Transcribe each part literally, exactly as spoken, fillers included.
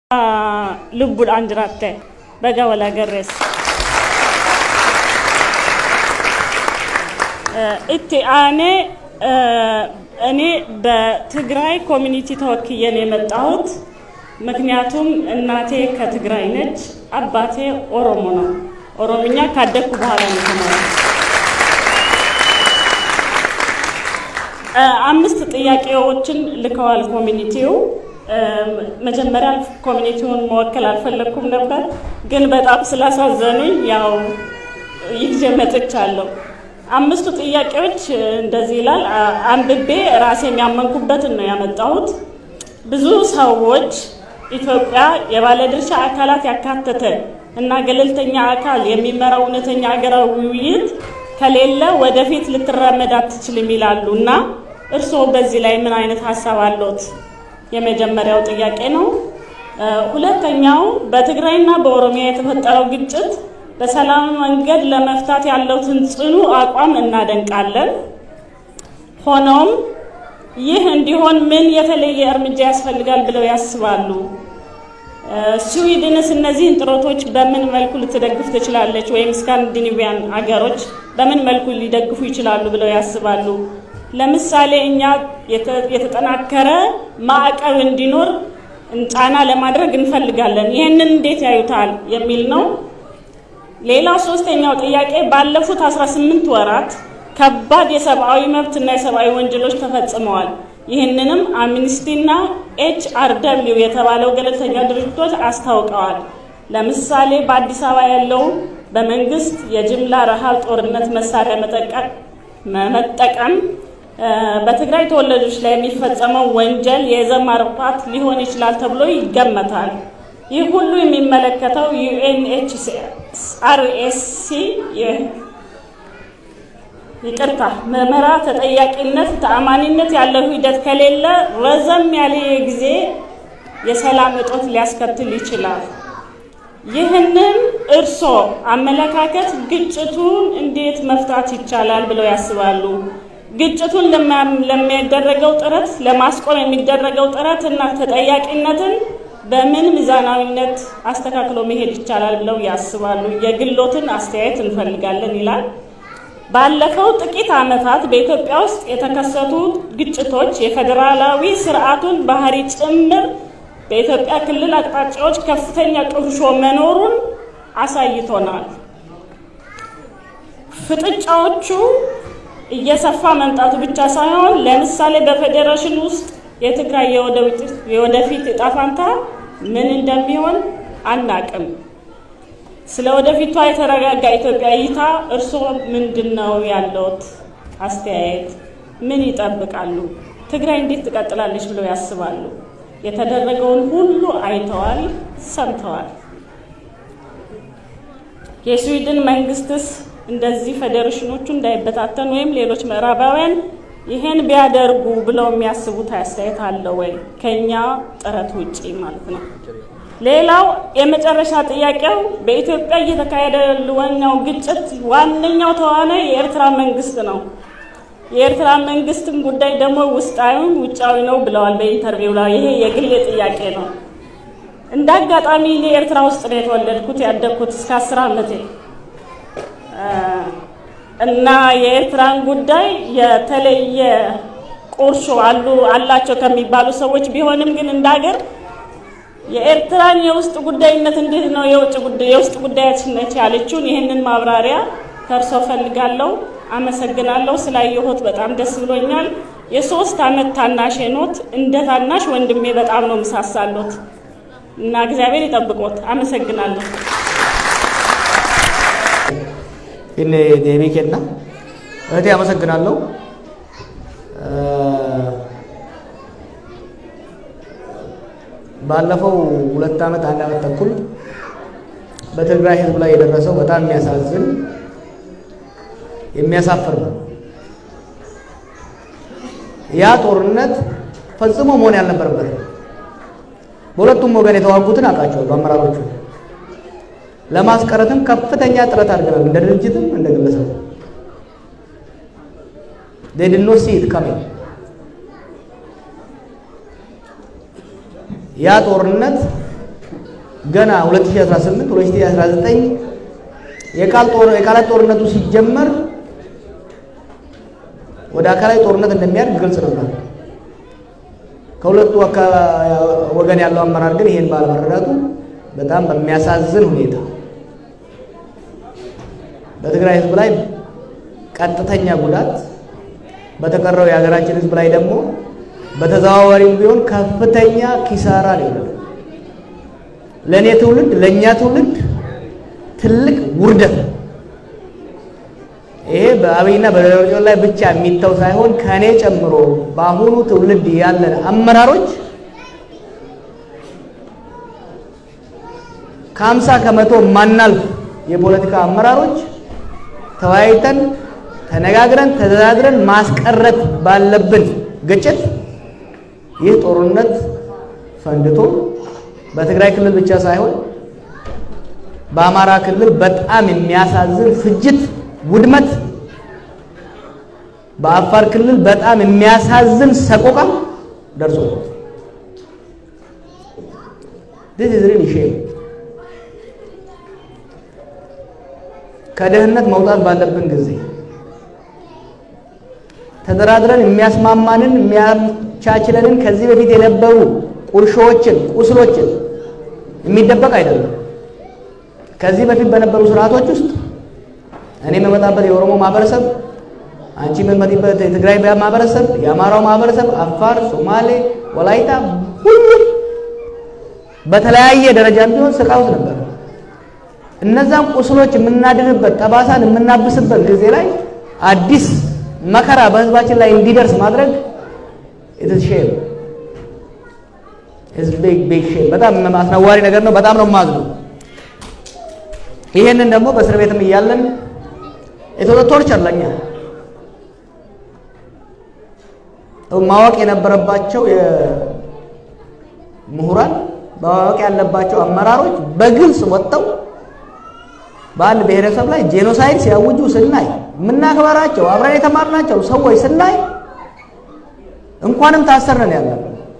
لب الأنجرات بقى ولا جرس اتعاني أني بتجراي كوميونيتي توكيني متعود مكنياتهم الناتي كتجراي نج أباتي أورومونا أورومينيا كادك بحالا نكمل أمست ጥያቄዎችን ልከዋል ኮሚኒቲው መጀመሪያ ኮሚኒቲውን መወከል አልፈለኩም ነበር ግን በጣም ስላሳዘኑኝ ያው ይጀመጥቻለሁ አምስቱ ጥያቄዎች እንደዚህ ይላል አንብቤ ራሴን ያመንኩበት ነው ያመጣሁት ብዙ ሰዎች ኢትዮጵያ የባለድርሻ አካላት ያካተተ እና ገለልተኛ አካል የሚመራው እውነተኛ ሀገራዊ ውይይት ከሌለ ወደፊት ልትራመድ አትችልም ይላሉና እርሶ በዚህ ላይ ምን አይነት ሐሳብ አለዎት የመጀመሪያው ጥያቄ ነው ሁለተኛው በትግራይና በኦሮሚያ የተፈጠረው ግጭት በሰላም መንገድ ለመፍታት ያለውን ጽኑ አቋም እናደንቃለን ሆኖም ይህ እንዲሆን ምን የተለየ እርምጃ ያስፈልጋል ብለው ያስባሉ ስዊድንስ እነዚህን ጥረቶች በምን መልኩ ልትደግፍ ትችላለች ወይም ስካንዲኔቪያን አገሮች በምን መልኩ ሊደግፉ ይችላሉ ብለው ያስባሉ ለምሳሌ እኛ የተጠናከረ ማዕቀብ እንዲኖር ጫና ለማድረግ እንፈልጋለን ይሄንን እንዴት ያዩታል የሚል ነው ሌላው ሶስተኛው ጥያቄ ባለፉት አስራ ስምንት ወራት ከባድ የሰብአዊ መብትና የሰብአዊ ወንጀሎች ተፈጽመዋል ይሄንንም አምነስቲና ኤች አር ደብሊው የተባለው ገለልተኛ ድርጅቶች አስታውቀዋል ለምሳሌ በአዲስ አበባ ያለው በመንግስት የጅምላ ረሃብ ጦርነት መሳሪያ መጠቀም መጠቀም በትግራይ ተወላጆች ላይ የሚፈጸመው ወንጀል የዘር ማጥፋት ሊሆን ይችላል ተብሎ ይገመታል ይህ ሁሉ የሚመለከተው ዩኤንኤችሲአርሲ ይቅርታ መመራ ተጠያቂነት ተአማኒነት ያለው ሂደት ከሌለ ረዘም ያለ ጊዜ የሰላም እጦት ሊያስከትል ይችላል ይህንን እርሶ አመለካከት ግጭቱን እንዴት መፍታት ይቻላል ብለው ያስባሉ ግጭቱን ለሚያደርገው ጥረት ለማስቆም የሚደረገው ጥረት እና ተጠያቂነትን በምን ሚዛናዊነት አስተካክሎ መሄድ ይቻላል ብለው ያስባሉ የግሎትን አስተያየት እንፈልጋለን ይላል ባለፈው ጥቂት አመታት በኢትዮጵያ ውስጥ የተከሰቱ ግጭቶች የፌደራላዊ ስርዓቱን ባህሪ ጭምር በኢትዮጵያ ክልል አቅጣጫዎች ከፍተኛ ቁርሾ መኖሩን አሳይቶናል ፍጥጫዎቹ እየሰፋ መምጣቱ ብቻ ሳይሆን ለምሳሌ በፌደሬሽን ውስጥ የትግራይ የወደፊት ጣፋንታ ምን እንደሚሆን አናቅም ስለ ወደፊቷ የተረጋጋ ኢትዮጵያ ይታ እርሶ ምንድነው ያለዎት አስተያየት ምን ይጠብቃሉ ትግራይ እንዴት ትቀጥላለች ብለው ያስባሉ የተደረገውን ሁሉ አይተዋል ሰምተዋል የስዊድን መንግስትስ እንደዚህ ፌደሬሽኖቹ እንዳይበታተኑ ወይም ሌሎች ምዕራባውያን ይሄን ቢያደርጉ ብለው የሚያስቡት አስተያየት አለ ወይ ከኛ ጥረት ውጪ ማለት ነው ሌላው የመጨረሻ ጥያቄው በኢትዮጵያ እየተካሄደ ያለው ግጭት ዋነኛው ተዋናይ የኤርትራ መንግስት ነው የኤርትራ መንግስትም ጉዳይ ደግሞ ውስጣዊ ውጫዊ ነው ብለዋል በኢንተርቪው ላይ ይሄ የግል ጥያቄ ነው እንዳጋጣሚ ለኤርትራ ውስጥ ነው የተወለድኩት ያደግኩት እስከ አስር አመቴ እና የኤርትራን ጉዳይ የተለየ ቁርሾ አሉ አላቸው ከሚባሉ ሰዎች ቢሆንም ግን እንዳገር የኤርትራን የውስጥ ጉዳይነት እንዴት ነው የውጭ ጉዳይ የውስጥ ጉዳያችን ነች ያለችው ይሄንን ማብራሪያ ከርሶ ፈልጋለሁ አመሰግናለሁ ስላየሁት በጣም ደስ ብሎኛል የሶስት አመት ታናሽ ኖት እንደ ታናሽ ወንድሜ በጣም ነው መሳሳሉት እና እግዚአብሔር ይጠብቆት አመሰግናለሁ ኢኔ ዴቢኬና እቴ አመሰግናለሁ ባለፈው ሁለት አመት አንድ አመት ተኩል በትግራይ ህዝብ ላይ የደረሰው በጣም የሚያሳዝን የሚያሳፍር ነው ያ ጦርነት ፈጽሞ መሆን ያልነበረበት በሁለቱም ወገን የተዋጉትን አቃቸው አመራሮቹ ለማስቀረትም ከፍተኛ ጥረት አድርገናል እንደ ድርጅትም እንደ ግለሰብ they did not see it coming ያ ጦርነት ገና ሁለት ሺህ አስራ ስምንት ሁለት ሺህ አስራ ዘጠኝ የቃል ጦር የቃላት ጦርነቱ ሲጀመር ወደ አካላዊ ጦርነት እንደሚያድግ ግልጽ ነበር። ከሁለቱ ወገን ያለው አመራር ግን ይሄን ባለመረዳቱ በጣም በሚያሳዝን ሁኔታ በትግራይ ህዝብ ላይ ቀጥተኛ ጉዳት በተቀረው የሀገራችን ህዝብ ላይ ደግሞ በተዘዋዋሪው ቢሆን ከፍተኛ ኪሳራ ነው። ለኔ ትውልድ ለኛ ትውልድ ትልቅ ውርደት። ይሄ በአብይና በደረጃው ላይ ብቻ የሚተው ሳይሆን ከኔ ጨምሮ በአሁኑ ትውልድ ያለን አመራሮች ከሀምሳ ከመቶ ማናልፍ የፖለቲካ አመራሮች ተወያይተን ተነጋግረን ተደራድረን ማስቀረት ባለብን ግጭት ይህ ጦርነት ፈንድቶ በትግራይ ክልል ብቻ ሳይሆን በአማራ ክልል በጣም የሚያሳዝን ፍጅት ውድመት በአፋር ክልል በጣም የሚያሳዝን ሰቆቃ ደርሶ this is really shame ከደህንነት መውጣት ባለብን ጊዜ ተደራድረን የሚያስማማንን የሚያቻችለንን ከዚህ በፊት የነበሩ ቁርሾችን ቁስሎችን የሚደበቅ አይደለም። ከዚህ በፊት በነበሩ ስርዓቶች ውስጥ እኔ መመጣበት የኦሮሞ ማህበረሰብ አንቺ መመጣበት የትግራይ ማህበረሰብ የአማራው ማህበረሰብ አፋር ሶማሌ ወላይታ ሁሉም በተለያየ ደረጃ ቢሆን ስቃውት ነበር። እነዛን ቁስሎች የምናድንበት ጠባሳን የምናብስበት ጊዜ ላይ አዲስ መከራ በህዝባችን ላይ እንዲደርስ ማድረግ it is shame is big big shame በጣም አስነዋሪ ነገር ነው። በጣም ነው ማዝነው። ይሄንን ደግሞ በእስር ቤትም እያለን የተወሰነ ቶርቸር ለኛ ማወቅ የነበረባቸው የምሁራን ማወቅ ያለባቸው አመራሮች በግልጽ ወጥተው በአንድ ብሔረሰብ ላይ ጄኖሳይድ ሲያውጁ ስናይ ምናከበራቸው አብረን የተማርናቸው ሰዎች ስናይ እንኳንም ታሰርነን ያለው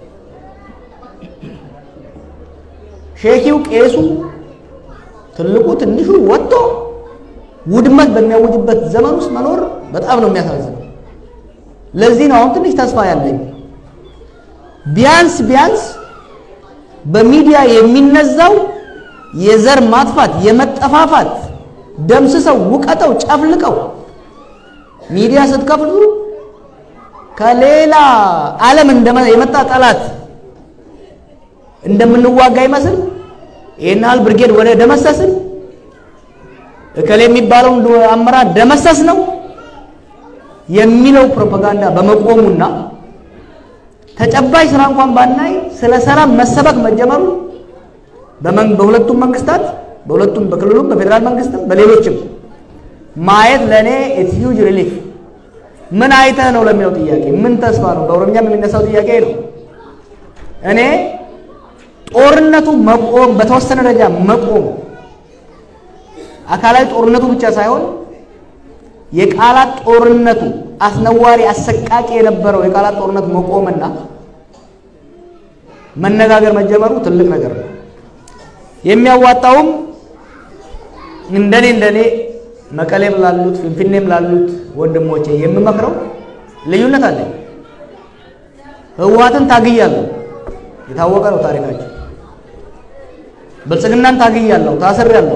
ሼኪው ቄሱ ትልቁ ትንሹ ወጥቶ ውድመት በሚያውጅበት ዘመን ውስጥ መኖር በጣም ነው የሚያሳዝነው። ለዚህ ነው አሁን ትንሽ ተስፋ ያለኝ ቢያንስ ቢያንስ በሚዲያ የሚነዛው የዘር ማጥፋት የመጠፋፋት ደምስሰው ውቀተው ጨፍልቀው ሚዲያ ስትከፍሉ ከሌላ ዓለም እንደማ የመጣ ጠላት እንደምንዋጋ ይመስል ይናል ብርጌድ ወደ ደመሰስን እከሌ የሚባለው አመራር ደመሰስ ነው የሚለው ፕሮፓጋንዳ በመቆሙና ተጨባጭ ስራ እንኳን ባናይ ስለ ሰላም መሰበክ መጀመሩ በሁለቱም መንግስታት በሁለቱም በክልሉም በፌደራል መንግስትም በሌሎችም ማየት ለኔ it's huge relief ምን አይተህ ነው ለሚለው ጥያቄ ምን ተስፋ ነው በኦሮሚያም የሚነሳው ጥያቄ ነው። እኔ ጦርነቱ መቆም በተወሰነ ደረጃ መቆም አካላዊ ጦርነቱ ብቻ ሳይሆን የቃላት ጦርነቱ አስነዋሪ አሰቃቂ የነበረው የቃላት ጦርነት መቆምና መነጋገር መጀመሩ ትልቅ ነገር ነው። የሚያዋጣውም እንደኔ እንደኔ መቀሌም ላሉት ፍንፍኔም ላሉት ወንድሞቼ የምመክረው ልዩነት አለ። ህወሓትን ታግያለሁ የታወቀ ነው ታሪካችን። ብልጽግናን ታግያለሁ ታስሬያለሁ።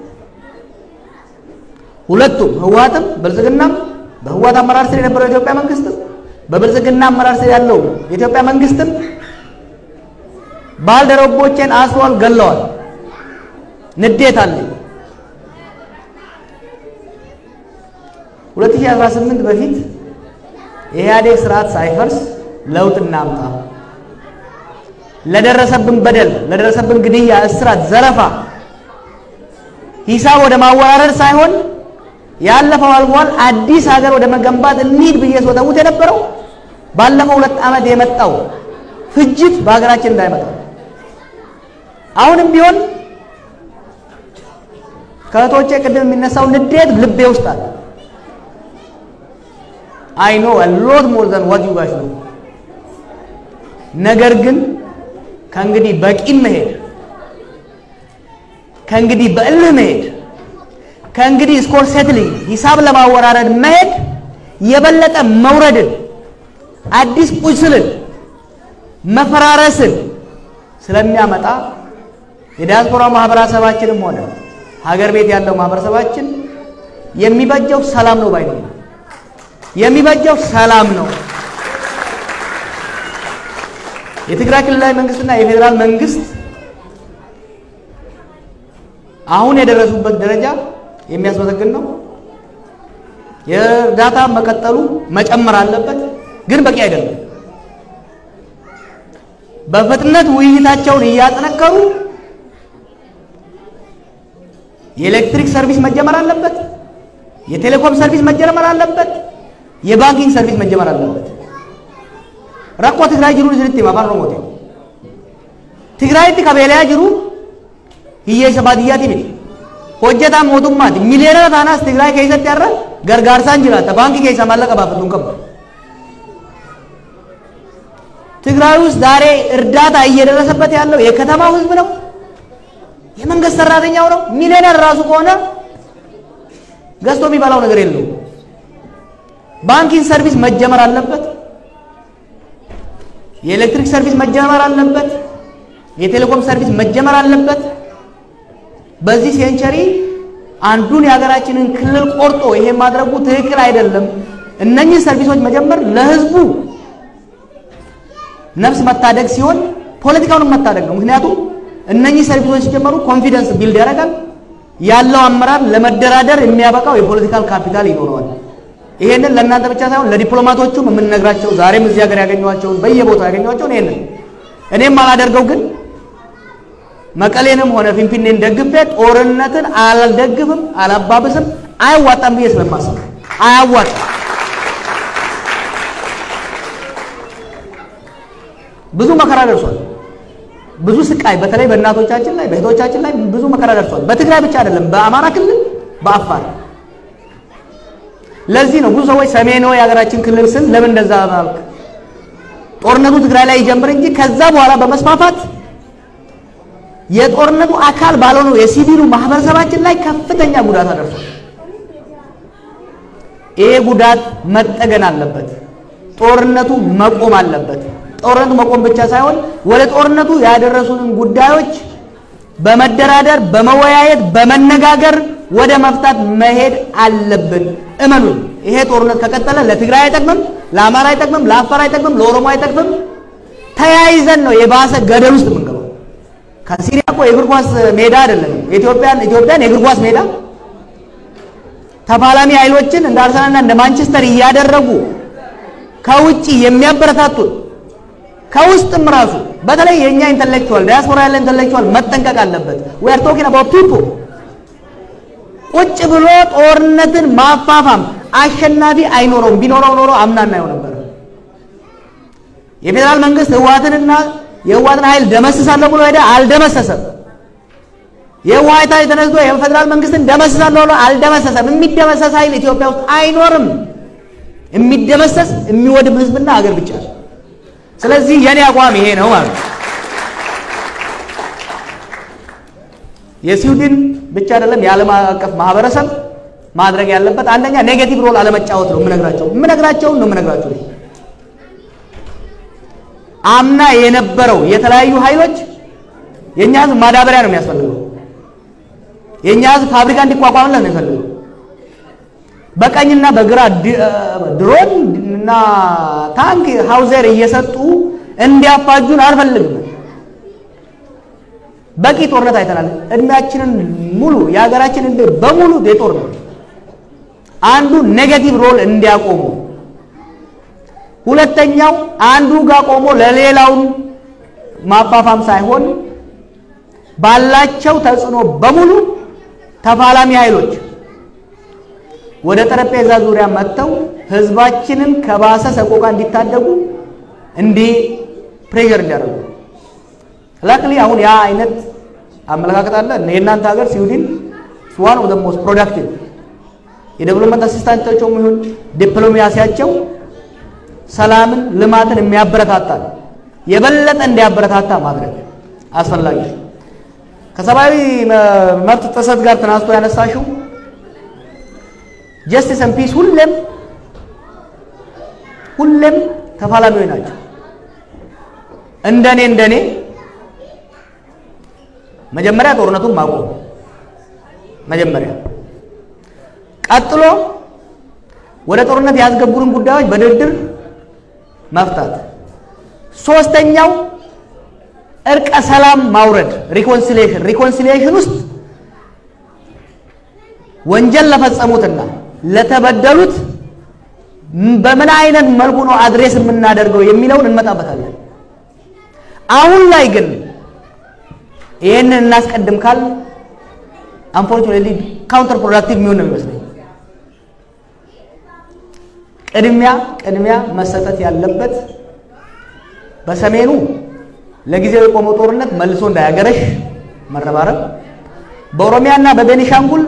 ሁለቱም ህወሓትም ብልጽግናም በህወሓት አመራር ስር የነበረው የኢትዮጵያ መንግስት በብልጽግና አመራር ስር ያለው የኢትዮጵያ መንግስትም ባልደረቦቼን አስሯል ገለዋል። ንዴት አለ። ሁለት ሺህ አስራ ስምንት በፊት የኢህአዴግ ስርዓት ሳይፈርስ ለውጥ እናምጣ ለደረሰብን በደል ለደረሰብን ግድያ እስራት ዘረፋ ሂሳብ ወደ ማወራረድ ሳይሆን ያለፈው አልፏል አዲስ ሀገር ወደ መገንባት እንሂድ ብዬ ስወተውት የነበረው ባለፈው ሁለት ዓመት የመጣው ፍጅት በሀገራችን እንዳይመጣ አሁንም ቢሆን ከቶቼ ቅድም የሚነሳው ንዴት ልቤ ውስጥ አለ። I know a lot more than what you guys know ነገር ግን ከእንግዲህ በቂም መሄድ ከእንግዲህ በእልህ መሄድ ከእንግዲህ ስኮር ሴትሊንግ ሂሳብ ለማወራረድ መሄድ የበለጠ መውረድን አዲስ ቁስልን መፈራረስን ስለሚያመጣ የዲያስፖራ ማህበረሰባችንም ሆነ ሀገር ቤት ያለው ማህበረሰባችን የሚበጀው ሰላም ነው ባይ ነው። የሚበጀው ሰላም ነው። የትግራይ ክልላዊ መንግስትና የፌደራል መንግስት አሁን የደረሱበት ደረጃ የሚያስመሰግን ነው። የዳታ መቀጠሉ መጨመር አለበት፣ ግን በቂ አይደለም። በፍጥነት ውይይታቸውን እያጠነከሩ የኤሌክትሪክ ሰርቪስ መጀመር አለበት፣ የቴሌኮም ሰርቪስ መጀመር አለበት፣ የባንኪንግ ሰርቪስ መጀመር አለበት። ረቆ ትግራይ ጅሩ ዝርት ማባር ነው ሞቴ ትግራይ ከበለያ ጅሩ ይየሰባዲያቲ ቢል ሆጀታ ሞቱማት ሚሊዮነር ታናስ ትግራይ ከይሰት ያረ ገርጋርሳን ጅራታ ባንክ ከይሳ ማለቀ ባፈቱን ከባ ትግራይ ውስጥ ዛሬ እርዳታ እየደረሰበት ያለው የከተማው ህዝብ ነው፣ የመንግስት ሰራተኛው ነው። ሚሊዮነር ራሱ ከሆነ ገዝቶ የሚባለው ነገር የለው። ባንኪንግ ሰርቪስ መጀመር አለበት፣ የኤሌክትሪክ ሰርቪስ መጀመር አለበት፣ የቴሌኮም ሰርቪስ መጀመር አለበት። በዚህ ሴንቸሪ አንዱን የሀገራችንን ክልል ቆርጦ ይሄ ማድረጉ ትክክል አይደለም። እነኚህ ሰርቪሶች መጀመር ለህዝቡ ነፍስ መታደግ ሲሆን ፖለቲካውን መታደግ ነው። ምክንያቱም እነኚህ ሰርቪሶች ሲጀመሩ ኮንፊደንስ ቢልድ ያደርጋል። ያለው አመራር ለመደራደር የሚያበቃው የፖለቲካል ካፒታል ይኖረዋል። ይሄንን ለእናንተ ብቻ ሳይሆን ለዲፕሎማቶቹም የምንነግራቸው ዛሬም እዚህ ሀገር ያገኘዋቸውን በየቦታው ያገኘዋቸውን ይሄንን እኔም አላደርገው ግን መቀሌንም ሆነ ፊንፊኔን ደግፌ ጦርነትን አልደግፍም አላባብስም አያዋጣም ብዬ ስለማስብ አያዋጣም። ብዙ መከራ ደርሷል። ብዙ ስቃይ በተለይ በእናቶቻችን ላይ በእህቶቻችን ላይ ብዙ መከራ ደርሷል። በትግራይ ብቻ አይደለም፣ በአማራ ክልል በአፋር። ለዚህ ነው ብዙ ሰዎች ሰሜን ነው የሀገራችን ክልል ስል ለምን እንደዛ ማለት ጦርነቱ ትግራይ ላይ ይጀምር እንጂ ከዛ በኋላ በመስፋፋት የጦርነቱ አካል ባልሆነው የሲቪሉ ማህበረሰባችን ላይ ከፍተኛ ጉዳት አደርሷል። ይሄ ጉዳት መጠገን አለበት። ጦርነቱ መቆም አለበት። ጦርነቱ መቆም ብቻ ሳይሆን ወደ ጦርነቱ ያደረሱንን ጉዳዮች በመደራደር በመወያየት በመነጋገር ወደ መፍታት መሄድ አለብን። እመኑን፣ ይሄ ጦርነት ከቀጠለ ለትግራይ አይጠቅምም፣ ለአማራ አይጠቅምም፣ ለአፋር አይጠቅምም፣ ለኦሮሞ አይጠቅምም። ተያይዘን ነው የባሰ ገደል ውስጥ የምንገባው። ከሲሪያ እኮ የእግር ኳስ ሜዳ አይደለም ኢትዮጵያን ኢትዮጵያን የእግር ኳስ ሜዳ ተፋላሚ ኃይሎችን እንደ አርሰናልና እንደ ማንቸስተር እያደረጉ ከውጪ የሚያበረታቱት ከውስጥም ራሱ በተለይ የኛ ኢንተሌክቹዋል ዲያስፖራ ያለ ኢንተሌክቹዋል መጠንቀቅ አለበት። we are talking about people ቁጭ ብሎ ጦርነትን ማፋፋም አሸናፊ አይኖረውም። ቢኖረው ኖሮ አምናና ይሆን ነበር። የፌደራል መንግስት ህወሓትንና የህወሓትን ኃይል ደመስሳለሁ ብሎ ሄደ፣ አልደመሰሰም። የህወሓት ኃይል ተነስቶ የፌደራል መንግስትን ደመስሳለሁ ብሎ አልደመሰሰም። የሚደመሰስ ኃይል ኢትዮጵያ ውስጥ አይኖርም። የሚደመሰስ የሚወድም ህዝብና ሀገር ብቻ ነው። ስለዚህ የኔ አቋም ይሄ ነው ማለት ነው። የስዊድን ብቻ አይደለም የዓለም አቀፍ ማህበረሰብ ማድረግ ያለበት አንደኛ ኔጌቲቭ ሮል አለመጫወት ነው። ምነግራቸው ምነግራቸው ነው ምነግራቸው አምና የነበረው የተለያዩ ኃይሎች የኛ ህዝብ ማዳበሪያ ነው የሚያስፈልገው። የኛ ህዝብ ፋብሪካ እንዲቋቋምለት ነው የሚፈልገው። በቀኝና በግራ ድሮን እና ታንክ ሃውዘር እየሰጡ እንዲያፋጁን አልፈልግም። በቂ ጦርነት አይተናል። እድሜያችንን ሙሉ የሀገራችን እንደ በሙሉ የጦርነት አንዱ ኔጌቲቭ ሮል እንዲያቆሙ፣ ሁለተኛው አንዱ ጋር ቆሞ ለሌላው ማፋፋም ሳይሆን ባላቸው ተጽዕኖ በሙሉ ተፋላሚ ኃይሎች ወደ ጠረጴዛ ዙሪያ መጥተው ህዝባችንን ከባሰ ሰቆቃ እንዲታደጉ እንዲ ፕሬሸር እንዲያደርጉ ላክሊ አሁን ያ አይነት አመለካከት አለ። የእናንተ ሀገር ስዊድን one of the most productive የዴቨሎፕመንት አሲስታንቶቹ ይሁን ዲፕሎማሲያቸው ሰላምን ልማትን የሚያበረታታ የበለጠ እንዲያበረታታ ማድረግ አስፈላጊ። ከሰብአዊ መብት ጥሰት ጋር ተናስቶ ያነሳሽው ጀስቲስ ኤንድ ፒስ ሁሌም ሁሌም ተፋላሚዎች ናቸው። እንደኔ እንደኔ መጀመሪያ ጦርነቱን ማቆም መጀመሪያ ቀጥሎ ወደ ጦርነት ያስገቡርን ጉዳዮች በድርድር መፍታት ሶስተኛው እርቀ ሰላም ማውረድ ሪኮንሲሊየሽን ሪኮንሲሊየሽን ውስጥ ወንጀል ለፈጸሙትና ለተበደሉት በምን አይነት መልኩ ነው አድሬስ የምናደርገው የሚለውን እንመጣበታለን። አሁን ላይ ግን ይሄንን እናስቀድም ካል unfortunately counter productive የሚሆን ነው የሚመስለኝ። ቅድሚያ ቅድሚያ መሰጠት ያለበት በሰሜኑ ለጊዜው የቆመው ጦርነት መልሶ እንዳያገረሽ መረባረብ፣ በኦሮሚያና በቤኒሻንጉል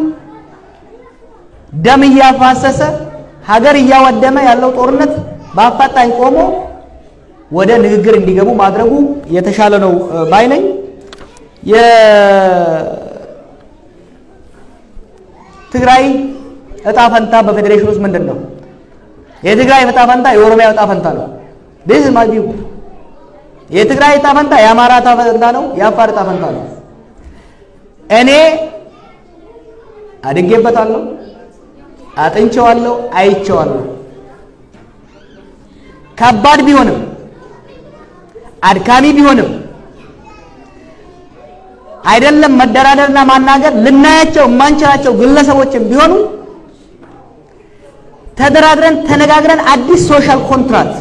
ደም እያፋሰሰ ሀገር እያወደመ ያለው ጦርነት በአፋጣኝ ቆሞ ወደ ንግግር እንዲገቡ ማድረጉ የተሻለ ነው ባይ ነኝ። የትግራይ እጣ ፈንታ በፌዴሬሽን ውስጥ ምንድነው? የትግራይ እጣ ፈንታ የኦሮሚያ እጣ ፈንታ ነው። this is my view። የትግራይ እጣ ፈንታ የአማራ እጣ ፈንታ ነው፣ የአፋር እጣ ፈንታ ነው። እኔ አድጌበታለሁ፣ አጥንቼዋለሁ፣ አይቼዋለሁ። ከባድ ቢሆንም አድካሚ ቢሆንም አይደለም መደራደርና ማናገር ልናያቸው ማንችላቸው ግለሰቦችም ቢሆኑ ተደራድረን ተነጋግረን አዲስ ሶሻል ኮንትራክት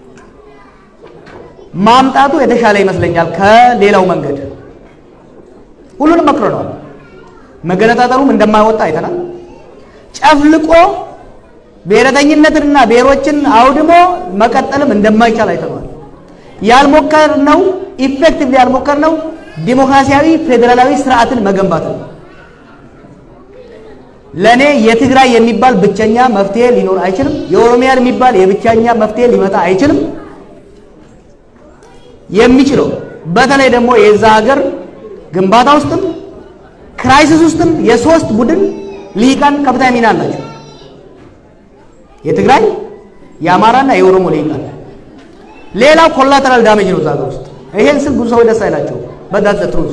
ማምጣቱ የተሻለ ይመስለኛል ከሌላው መንገድ። ሁሉንም መክረናል። መገነጣጠሉም እንደማይወጣ አይተናል። ጨፍልቆ ብሔረተኝነትና ብሔሮችን አውድሞ መቀጠልም እንደማይቻል አይተናል። ያልሞከርነው ኢፌክቲቭሊ ያልሞከርነው ዲሞክራሲያዊ ፌደራላዊ ስርዓትን መገንባት ነው። ለኔ የትግራይ የሚባል ብቸኛ መፍትሄ ሊኖር አይችልም። የኦሮሚያ የሚባል የብቸኛ መፍትሄ ሊመጣ አይችልም። የሚችለው በተለይ ደግሞ የዛ ሀገር ግንባታ ውስጥም ክራይሲስ ውስጥም የሶስት ቡድን ሊቃን ከፍተኛ ሚና አላቸው። የትግራይ የአማራና የኦሮሞ ሊቃን። ሌላው ኮላተራል ዳሜጅ ነው ዛሬ ውስጥ። ይሄን ስል ብዙ ሰው ደስ አይላቸው በዳት ትሩዝ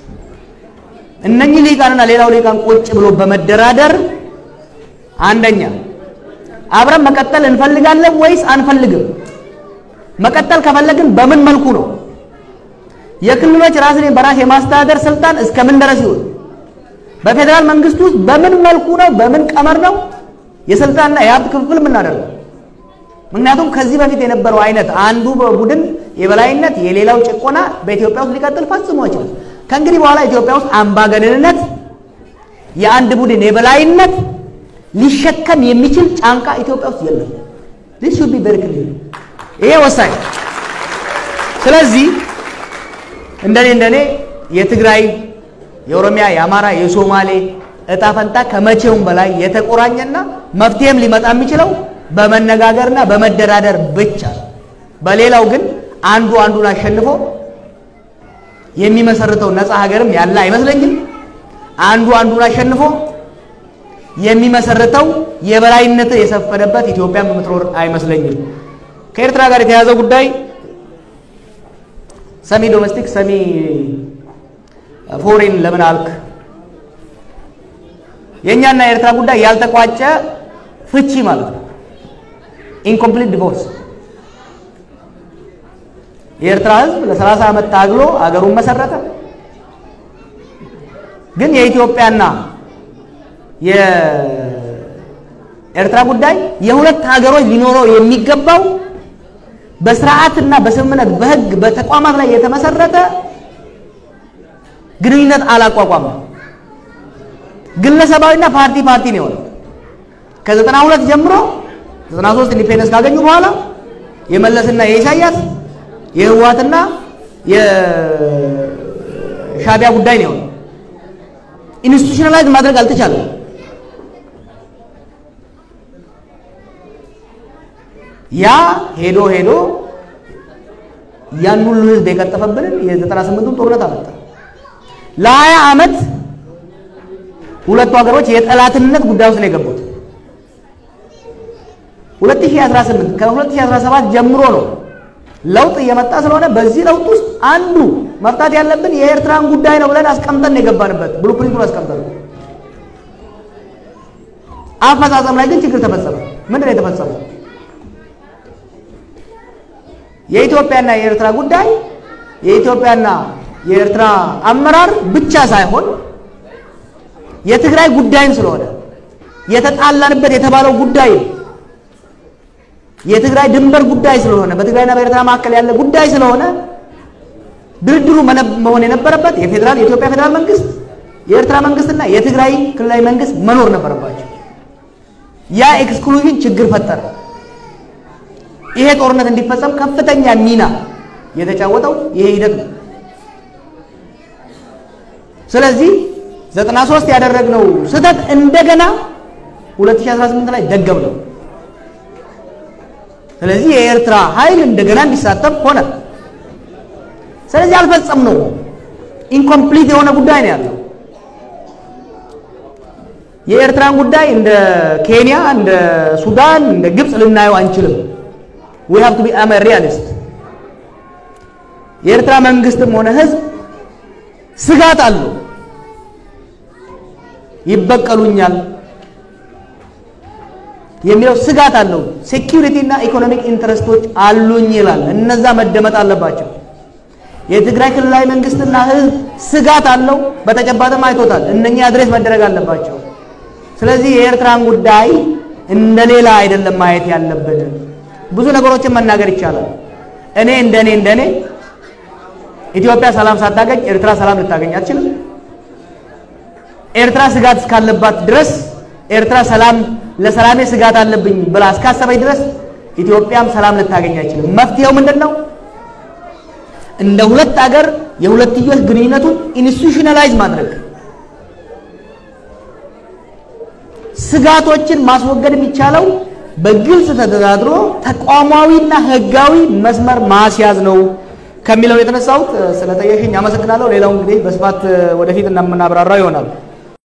እነኚህ ሊቃንና ሌላው ሊቃን ቁጭ ብሎ በመደራደር አንደኛ አብረን መቀጠል እንፈልጋለን ወይስ አንፈልግም? መቀጠል ከፈለግን በምን መልኩ ነው? የክልሎች ራስን በራስ የማስተዳደር ስልጣን እስከምን ድረስ ይሆን? በፌደራል መንግስት ውስጥ በምን መልኩ ነው በምን ቀመር ነው የስልጣንና የሀብት ክፍፍል የምናደርገው? ምክንያቱም ከዚህ በፊት የነበረው አይነት አንዱ ቡድን የበላይነት የሌላው ጭቆና በኢትዮጵያ ውስጥ ሊቀጥል ፈጽሞ አይችልም። ከእንግዲህ በኋላ ኢትዮጵያ ውስጥ አምባገነንነት የአንድ ቡድን የበላይነት ሊሸከም የሚችል ጫንቃ ኢትዮጵያ ውስጥ የለም። this should be very clear። ይሄ ወሳኝ። ስለዚህ እንደኔ እንደኔ የትግራይ የኦሮሚያ የአማራ የሶማሌ እጣ ፈንታ ከመቼውም በላይ የተቆራኘና መፍትሄም ሊመጣ የሚችለው በመነጋገርና በመደራደር ብቻ። በሌላው ግን አንዱ አንዱን አሸንፎ የሚመሰርተው ነፃ ሀገርም ያለ አይመስለኝም። አንዱ አንዱን አሸንፎ የሚመሰርተው የበላይነት የሰፈነበት ኢትዮጵያ የምትኖር አይመስለኝም። ከኤርትራ ጋር የተያዘው ጉዳይ ሰሚ ዶሜስቲክ ሰሚ ፎሬን ለምን አልክ? የኛና የኤርትራ ጉዳይ ያልተቋጨ ፍቺ ማለት ነው። ኢንኮምፕሊት ዲቮርስ። የኤርትራ ህዝብ ለ30 ዓመት ታግሎ አገሩን መሰረተ። ግን የኢትዮጵያና የኤርትራ ጉዳይ የሁለት ሀገሮች ሊኖረው የሚገባው በስርዓትና በስምምነት በህግ በተቋማት ላይ የተመሰረተ ግንኙነት አላቋቋም። ግለሰባዊና ፓርቲ ፓርቲ ነው የሆነው። ከዘጠና ሁለት ጀምሮ ዘጠና ሶስት ኢንዲፔንደንስ ካገኙ በኋላ የመለስና የኢሳያስ የህዋትና የሻቢያ ጉዳይ ነው የሆነው። ኢንስቲትዩሽናላይዝ ማድረግ አልተቻለም። ያ ሄዶ ሄዶ ያን ሁሉ ህዝብ የቀጠፈብንን የዘጠና ስምንቱን ጦርነት አመጣ። ለሀያ ዓመት ሁለቱ ሀገሮች የጠላትነት ጉዳይ ውስጥ ነው የገቡት። ሁለት ሺህ አስራ ስምንት ከሁለት ሺህ አስራ ሰባት ጀምሮ ነው ለውጥ እየመጣ ስለሆነ በዚህ ለውጥ ውስጥ አንዱ መፍታት ያለብን የኤርትራን ጉዳይ ነው ብለን አስቀምጠን የገባንበት ብሉፕሪንቱን አስቀምጠን አፈጻጸም ላይ ግን ችግር ተፈጸመ። ምንድን ነው የተፈጸመው? የኢትዮጵያና የኤርትራ ጉዳይ የኢትዮጵያና የኤርትራ አመራር ብቻ ሳይሆን የትግራይ ጉዳይም ስለሆነ የተጣላንበት የተባለው ጉዳይ የትግራይ ድንበር ጉዳይ ስለሆነ በትግራይና በኤርትራ መካከል ያለ ጉዳይ ስለሆነ ድርድሩ መሆን የነበረበት የፌደራል የኢትዮጵያ ፌደራል መንግስት የኤርትራ መንግስትና የትግራይ ክልላዊ መንግስት መኖር ነበረባቸው። ያ ኤክስክሉዥን ችግር ፈጠረ። ይሄ ጦርነት እንዲፈጸም ከፍተኛ ሚና የተጫወተው ይሄ ሂደት ነው። ስለዚህ ዘጠና ሶስት ያደረግነው ስህተት እንደገና ሁለት ሺህ አስራ ስምንት ላይ ደገምነው። ስለዚህ የኤርትራ ኃይል እንደገና እንዲሳተፍ ሆነ። ስለዚህ አልፈጸምነው። ኢንኮምፕሊት የሆነ ጉዳይ ነው ያለው። የኤርትራን ጉዳይ እንደ ኬንያ እንደ ሱዳን እንደ ግብጽ ልናየው አንችልም። we have to be a realist። የኤርትራ መንግስትም ሆነ ህዝብ ስጋት አለው። ይበቀሉኛል የሚለው ስጋት አለው። ሴኩሪቲ እና ኢኮኖሚክ ኢንተረስቶች አሉኝ ይላል። እነዛ መደመጥ አለባቸው። የትግራይ ክልላዊ መንግስትና ህዝብ ስጋት አለው። በተጨባጭም አይቶታል። እነኚህ አድሬስ መደረግ አለባቸው። ስለዚህ የኤርትራን ጉዳይ እንደሌላ አይደለም ማየት ያለብን። ብዙ ነገሮችን መናገር ይቻላል። እኔ እንደኔ እንደኔ ኢትዮጵያ ሰላም ሳታገኝ ኤርትራ ሰላም ልታገኝ አትችልም። ኤርትራ ስጋት እስካለባት ድረስ ኤርትራ ሰላም ለሰላሜ ስጋት አለብኝ ብላ እስካሰበች ድረስ ኢትዮጵያም ሰላም ልታገኝ አይችልም። መፍትሄው ምንድነው? እንደ ሁለት ሀገር የሁለትዮሽ ግንኙነቱን ኢንስቲትዩሽናላይዝ ማድረግ፣ ስጋቶችን ማስወገድ የሚቻለው በግልጽ ተደራድሮ ተቋማዊና ህጋዊ መስመር ማስያዝ ነው ከሚለው የተነሳው ስለጠየሽኝ አመሰግናለሁ። ሌላው እንግዲህ በስፋት ወደፊት እናምናብራራው ይሆናል።